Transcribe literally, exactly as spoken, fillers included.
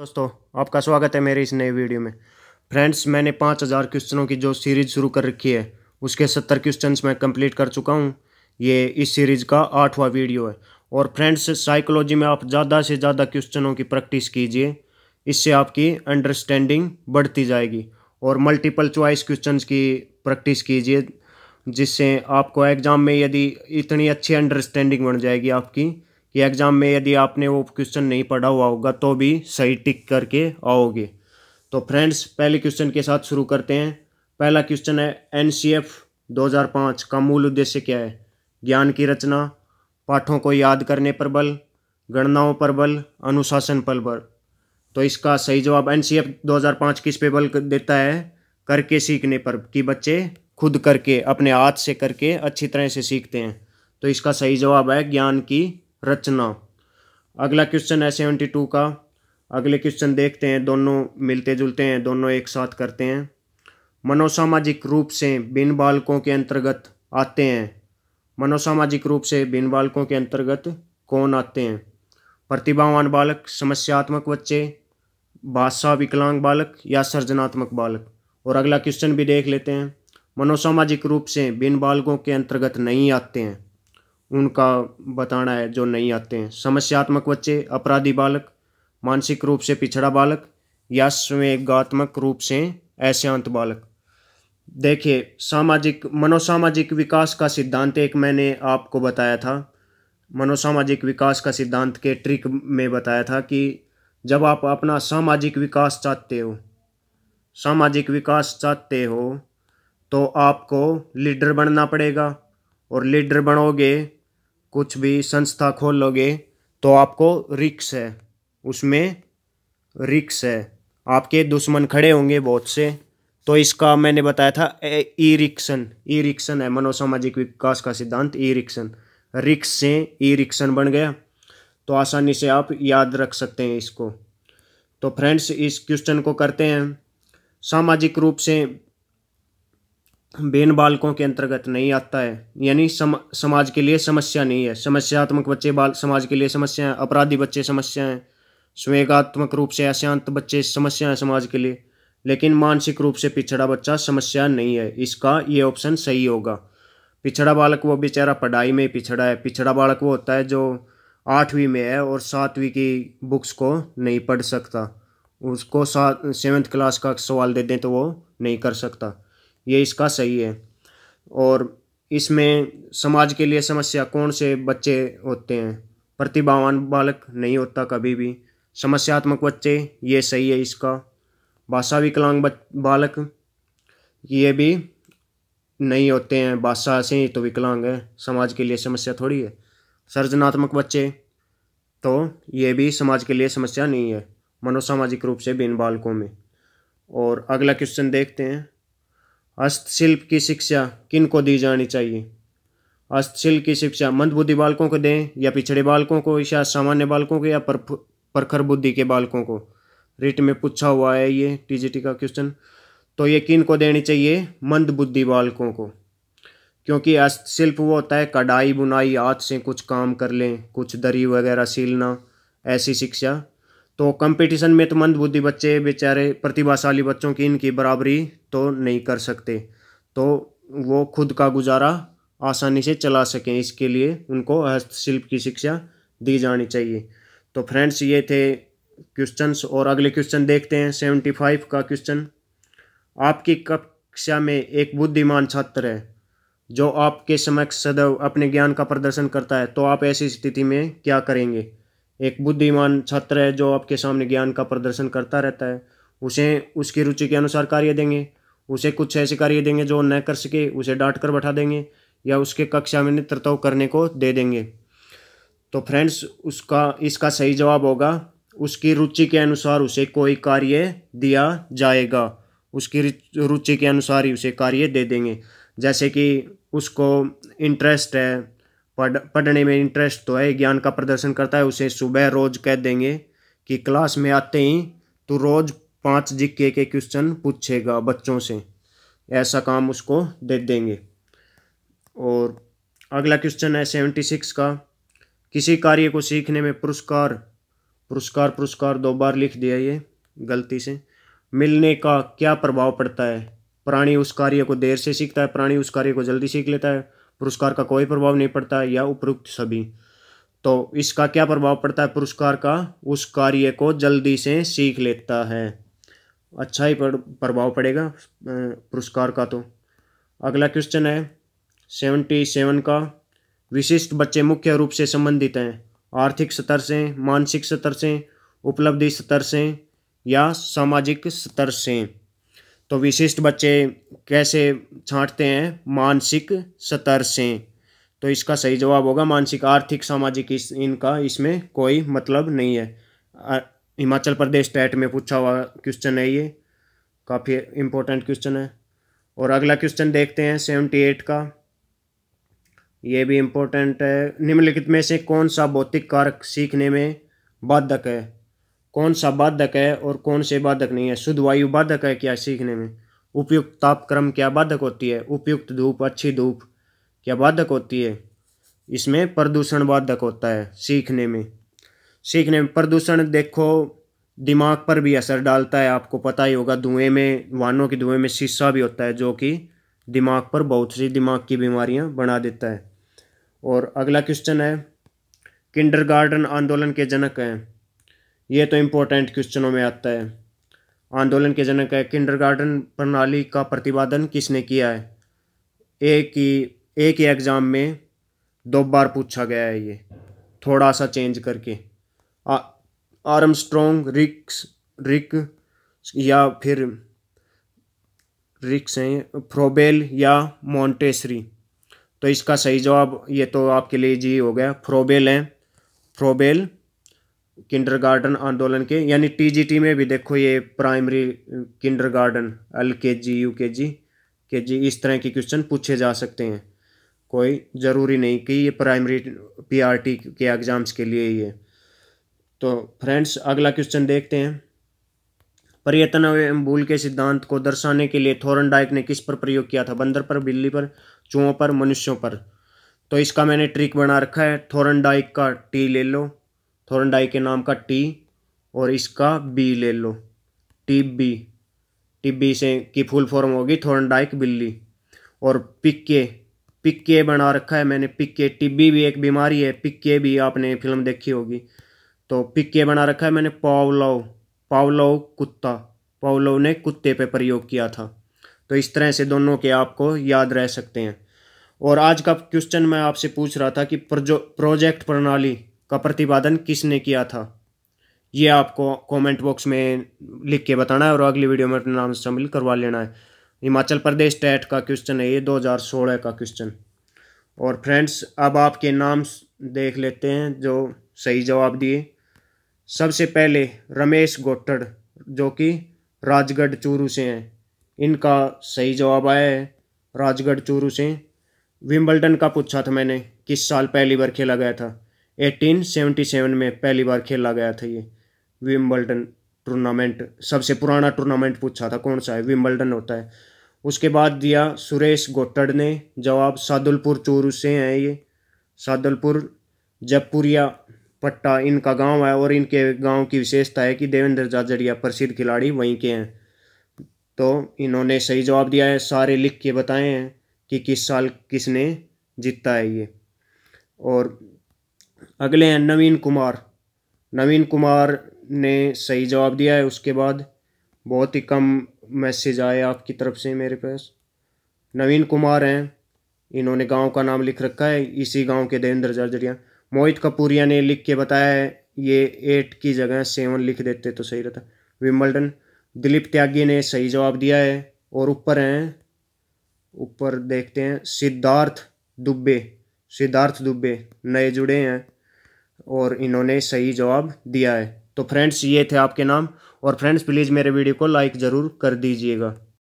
दोस्तों, आपका स्वागत है मेरे इस नए वीडियो में। फ्रेंड्स, मैंने पाँच हज़ार क्वेश्चनों की जो सीरीज शुरू कर रखी है उसके सत्तर क्वेश्चंस मैं कंप्लीट कर चुका हूँ। ये इस सीरीज का आठवां वीडियो है। और फ्रेंड्स, साइकोलॉजी में आप ज़्यादा से ज़्यादा क्वेश्चनों की प्रैक्टिस कीजिए, इससे आपकी अंडरस्टैंडिंग बढ़ती जाएगी। और मल्टीपल चॉइस क्वेश्चंस की प्रैक्टिस कीजिए, जिससे आपको एग्ज़ाम में यदि इतनी अच्छी अंडरस्टैंडिंग बन जाएगी आपकी कि एग्ज़ाम में यदि आपने वो क्वेश्चन नहीं पढ़ा हुआ होगा तो भी सही टिक करके आओगे। तो फ्रेंड्स, पहले क्वेश्चन के साथ शुरू करते हैं। पहला क्वेश्चन है, एन सी एफ दो हज़ार पाँच का मूल उद्देश्य क्या है? ज्ञान की रचना, पाठों को याद करने पर बल, गणनाओं पर बल, अनुशासन पर बल। तो इसका सही जवाब एन सी एफ दो हज़ार पाँच किस पे बल देता है? करके सीखने पर, कि बच्चे खुद करके अपने हाथ से करके अच्छी तरह से सीखते हैं। तो इसका सही जवाब है ज्ञान की रचना। अगला क्वेश्चन है सेवेंटी टू का। अगले क्वेश्चन देखते हैं, दोनों मिलते जुलते हैं, दोनों एक साथ करते हैं। मनोसामाजिक रूप से भिन्न बालकों के अंतर्गत आते हैं। मनोसामाजिक रूप से भिन्न बालकों के अंतर्गत कौन आते हैं? प्रतिभावान बालक, समस्यात्मक बच्चे, भाषा विकलांग बालक या सृजनात्मक बालक। और अगला क्वेश्चन भी देख लेते हैं। मनोसामाजिक रूप से भिन्न बालकों के अंतर्गत नहीं आते हैं, उनका बताना है जो नहीं आते हैं। समस्यात्मक बच्चे, अपराधी बालक, मानसिक रूप से पिछड़ा बालक या संवेगात्मक रूप से अशांत बालक। देखिए, सामाजिक मनोसामाजिक विकास का सिद्धांत एक मैंने आपको बताया था। मनोसामाजिक विकास का सिद्धांत के ट्रिक में बताया था कि जब आप अपना सामाजिक विकास चाहते हो सामाजिक विकास चाहते हो तो आपको लीडर बनना पड़ेगा। और लीडर बनोगे, कुछ भी संस्था खोलोगे, तो आपको रिक्स है, उसमें रिक्स है, आपके दुश्मन खड़े होंगे बहुत से। तो इसका मैंने बताया था ई रिक्शन ई रिक्शन है मनोसामाजिक विकास का सिद्धांत। ई रिक्शन, रिक्स से ई रिक्शन बन गया। तो आसानी से आप याद रख सकते हैं इसको। तो फ्रेंड्स, इस क्वेश्चन को करते हैं। सामाजिक रूप से भिन्न बालकों के अंतर्गत नहीं आता है, यानी सम, समाज के लिए समस्या नहीं है। समस्यात्मक बच्चे बाल समाज के लिए समस्या है, अपराधी बच्चे समस्या हैं, संवेगात्मक रूप से अशांत बच्चे समस्या हैं समाज के लिए, लेकिन मानसिक रूप से पिछड़ा बच्चा समस्या नहीं है। इसका ये ऑप्शन सही होगा। पिछड़ा बालक वो बेचारा पढ़ाई में पिछड़ा है। पिछड़ा बालक वो होता है जो आठवीं में है और सातवीं की बुक्स को नहीं पढ़ सकता। उसको सात सेवन्थ क्लास का सवाल दे दें तो वो नहीं कर सकता। ये इसका सही है। और इसमें समाज के लिए समस्या कौन से बच्चे होते हैं? प्रतिभावान बालक नहीं होता कभी भी। समस्यात्मक बच्चे, ये सही है इसका। भाषा विकलांग बालक, ये भी नहीं होते हैं, भाषा से ही तो विकलांग है, समाज के लिए समस्या थोड़ी है। सृजनात्मक बच्चे, तो ये भी समाज के लिए समस्या नहीं है मनोसामाजिक रूप से भिन्न बालकों में। और अगला क्वेश्चन देखते हैं। हस्तशिल्प की शिक्षा किन को दी जानी चाहिए? हस्तशिल्प की शिक्षा मंदबुद्धि बालकों को दें या पिछड़े बालकों को या सामान्य बालकों को या पर प्रखर बुद्धि के बालकों को? रिट में पूछा हुआ है ये टीजीटी का क्वेश्चन। तो ये किन को देनी चाहिए? मंदबुद्धि बालकों को, क्योंकि हस्तशिल्प वो होता है कढ़ाई बुनाई, हाथ से कुछ काम कर लें, कुछ दरी वगैरह सीलना, ऐसी शिक्षा। तो कंपटीशन में तो मंदबुद्धि बच्चे बेचारे प्रतिभाशाली बच्चों की इनकी बराबरी तो नहीं कर सकते, तो वो खुद का गुजारा आसानी से चला सकें, इसके लिए उनको हस्तशिल्प की शिक्षा दी जानी चाहिए। तो फ्रेंड्स, ये थे क्वेश्चंस। और अगले क्वेश्चन देखते हैं। सेवेंटी फाइव का क्वेश्चन। आपकी कक्षा में एक बुद्धिमान छात्र है जो आपके समक्ष सदैव अपने ज्ञान का प्रदर्शन करता है, तो आप ऐसी स्थिति में क्या करेंगे? एक बुद्धिमान छात्र है जो आपके सामने ज्ञान का प्रदर्शन करता रहता है, उसे उसकी रुचि के अनुसार कार्य देंगे, उसे कुछ ऐसे कार्य देंगे जो न कर सके, उसे डांट कर बैठा देंगे, या उसके कक्षा में नेतृत्व करने को दे देंगे? तो फ्रेंड्स, उसका इसका सही जवाब होगा उसकी रुचि के अनुसार उसे कोई कार्य दिया जाएगा। उसकी रुचि के अनुसार ही उसे कार्य दे देंगे। जैसे कि उसको इंटरेस्ट है, पढ़ पढ़ने में इंटरेस्ट तो है, ज्ञान का प्रदर्शन करता है, उसे सुबह रोज कह देंगे कि क्लास में आते ही तो रोज पांच जीके के क्वेश्चन पूछेगा बच्चों से, ऐसा काम उसको दे देंगे। और अगला क्वेश्चन है सेवेंटी सिक्स का। किसी कार्य को सीखने में पुरस्कार पुरस्कार पुरस्कार दो बार लिख दिया ये गलती से। मिलने का क्या प्रभाव पड़ता है? प्राणी उस कार्य को देर से सीखता है, प्राणी उस कार्य को जल्दी सीख लेता है, पुरस्कार का कोई प्रभाव नहीं पड़ता है, या उपरोक्त सभी। तो इसका क्या प्रभाव पड़ता है? पुरस्कार का उस कार्य को जल्दी से सीख लेता है, अच्छा ही प्रभाव पड़ेगा पुरस्कार का। तो अगला क्वेश्चन है सेवेंटी सेवन का, विशिष्ट बच्चे मुख्य रूप से संबंधित हैं आर्थिक स्तर से, मानसिक स्तर से, उपलब्धि स्तर से या सामाजिक स्तर से। तो विशिष्ट बच्चे कैसे छांटते हैं? मानसिक स्तर से। तो इसका सही जवाब होगा मानसिक। आर्थिक सामाजिक इस इनका इसमें कोई मतलब नहीं है। हिमाचल प्रदेश टेट में पूछा हुआ क्वेश्चन है ये, काफ़ी इम्पोर्टेंट क्वेश्चन है। और अगला क्वेश्चन देखते हैं सेवेंटी एट का, ये भी इम्पोर्टेंट है। निम्नलिखित में से कौन सा भौतिक कारक सीखने में बाधक है? कौन सा बाधक है और कौन से बाधक नहीं है? शुद्ध वायु बाधक है क्या सीखने में? उपयुक्त तापक्रम क्या बाधक होती है? उपयुक्त धूप, अच्छी धूप क्या बाधक होती है? इसमें प्रदूषण बाधक होता है सीखने में। सीखने में प्रदूषण देखो दिमाग पर भी असर डालता है, आपको पता ही होगा। धुएं में, वाहनों के धुएं में शीशा भी होता है जो कि दिमाग पर बहुत सी दिमाग की बीमारियां बना देता है। और अगला क्वेश्चन है, किंडरगार्टन आंदोलन के जनक हैं। ये तो इम्पोर्टेंट क्वेश्चनों में आता है। आंदोलन के जनक है, किंडरगार्टन प्रणाली का प्रतिपादन किसने किया है? एक ही एक ही एग्जाम में दो बार पूछा गया है ये, थोड़ा सा चेंज करके। आ, आर्मस्ट्रॉन्ग, रिक्स रिक या फिर रिक्स हैं, फ्रोबेल या मॉन्टेसरी। तो इसका सही जवाब ये तो आपके लिए जी हो गया, फ्रोबेल है। फ्रोबेल किंडरगार्टन आंदोलन के, यानी टीजीटी में भी देखो ये प्राइमरी किंडरगार्टन, एल के जी, यू के जी, के जी, इस तरह के क्वेश्चन पूछे जा सकते हैं। कोई ज़रूरी नहीं कि ये प्राइमरी पीआरटी के एग्जाम्स के लिए ही है। तो फ्रेंड्स अगला क्वेश्चन देखते हैं, पर्यटन एवं भूल के सिद्धांत को दर्शाने के लिए थॉर्नडाइक ने किस पर प्रयोग किया था? बंदर पर, बिल्ली पर, चूहों पर, मनुष्यों पर। तो इसका मैंने ट्रिक बना रखा है, थॉर्नडाइक का टी ले लो, थॉर्नडाइक के नाम का टी, और इसका बी ले लो, टिब्बी। टिब्बी से की फुल फॉर्म होगी थॉर्नडाइक बिल्ली। और पिक्के, पिक्के बना रखा है मैंने, पिक्के। टिब्बी भी एक बीमारी है, पिक्के भी आपने फिल्म देखी होगी। तो पिक्के बना रखा है मैंने पावलोव, पावलोव कुत्ता, पावलोव ने कुत्ते पे प्रयोग किया था। तो इस तरह से दोनों के आपको याद रह सकते हैं। और आज का क्वेश्चन मैं आपसे पूछ रहा था कि प्रोजेक्ट प्रणाली का प्रतिपादन किसने किया था? ये आपको कमेंट बॉक्स में लिख के बताना है और अगली वीडियो में अपने नाम शामिल करवा लेना है। हिमाचल प्रदेश टेट का क्वेश्चन है ये, दो हज़ार सोलह का क्वेश्चन। और फ्रेंड्स अब आपके नाम देख लेते हैं जो सही जवाब दिए। सबसे पहले रमेश गोट्टड़ जो कि राजगढ़ चूरू से हैं, इनका सही जवाब आया है राजगढ़ चूरू से। विंबलडन का पूछा था मैंने, किस साल पहली बार खेला गया था? अठारह सौ सतहत्तर में पहली बार खेला गया था ये विंबलडन टूर्नामेंट। सबसे पुराना टूर्नामेंट पूछा था कौन सा है, विंबलडन होता है। उसके बाद दिया सुरेश गोट्टड़ ने जवाब, सादुलपुर चूरू से हैं ये। सादुलपुर जयपुरिया पट्टा इनका गांव है, और इनके गांव की विशेषता है कि देवेंद्र झाझड़िया प्रसिद्ध खिलाड़ी वहीं के हैं। तो इन्होंने सही जवाब दिया है, सारे लिख के बताए हैं कि किस साल किसने जीता है ये। और अगले हैं नवीन कुमार, नवीन कुमार ने सही जवाब दिया है। उसके बाद बहुत ही कम मैसेज आए आपकी तरफ से मेरे पास। नवीन कुमार हैं, इन्होंने गांव का नाम लिख रखा है, इसी गांव के देवेंद्र झाझड़िया। मोहित कपूरिया ने लिख के बताया है, ये एट की जगह सेवन लिख देते तो सही रहता, विंबलडन। दिलीप त्यागी ने सही जवाब दिया है। और ऊपर हैं, ऊपर देखते हैं सिद्धार्थ दुबे, सिद्धार्थ दुबे नए जुड़े हैं और इन्होंने सही जवाब दिया है। तो फ्रेंड्स ये थे आपके नाम। और फ्रेंड्स प्लीज़ मेरे वीडियो को लाइक ज़रूर कर दीजिएगा।